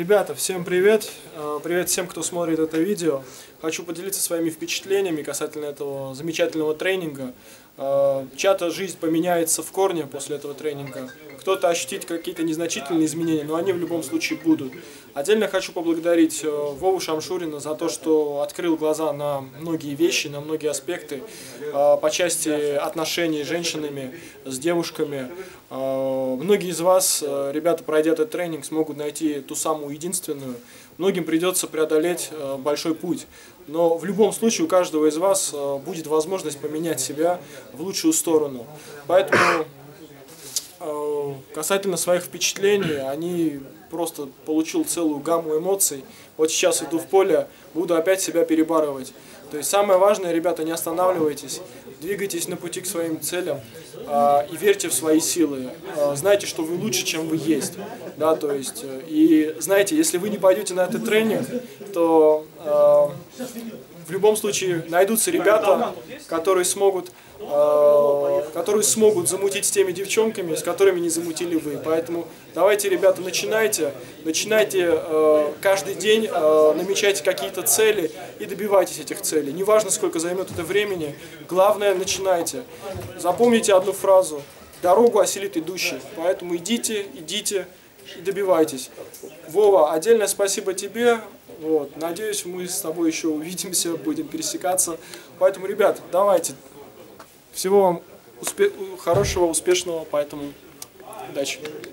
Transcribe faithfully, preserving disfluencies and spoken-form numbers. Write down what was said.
Ребята, всем привет! Привет всем, кто смотрит это видео. Хочу поделиться своими впечатлениями касательно этого замечательного тренинга. Чья-то жизнь поменяется в корне после этого тренинга. Кто-то ощутит какие-то незначительные изменения, но они в любом случае будут. Отдельно хочу поблагодарить Вову Шамшурина за то, что открыл глаза на многие вещи, на многие аспекты по части отношений с женщинами, с девушками. Многие из вас, ребята, пройдя этот тренинг, смогут найти ту самую единственную. Многим придется преодолеть большой путь. Но в любом случае у каждого из вас будет возможность поменять себя в лучшую сторону. Поэтому касательно своих впечатлений, они просто получил целую гамму эмоций. Вот сейчас иду в поле, буду опять себя перебарывать. То есть самое важное, ребята, не останавливайтесь, двигайтесь на пути к своим целям э, и верьте в свои силы. Э, знайте, что вы лучше, чем вы есть. Да, то есть, э, и знаете, если вы не пойдете на этот тренинг, то э, в любом случае найдутся ребята, которые смогут, э, которые смогут замутить с теми девчонками, с которыми не замутили вы. Поэтому давайте, ребята, начинайте, начинайте э, каждый день, э, намечайте какие-то цели и добивайтесь этих целей. Неважно, сколько займет это времени, главное, начинайте. Запомните одну фразу: дорогу осилит идущий. Поэтому идите, идите и добивайтесь. Вова, отдельное спасибо тебе. Вот. Надеюсь, мы с тобой еще увидимся, будем пересекаться. Поэтому, ребят, давайте. Всего вам успе- хорошего, успешного, поэтому удачи.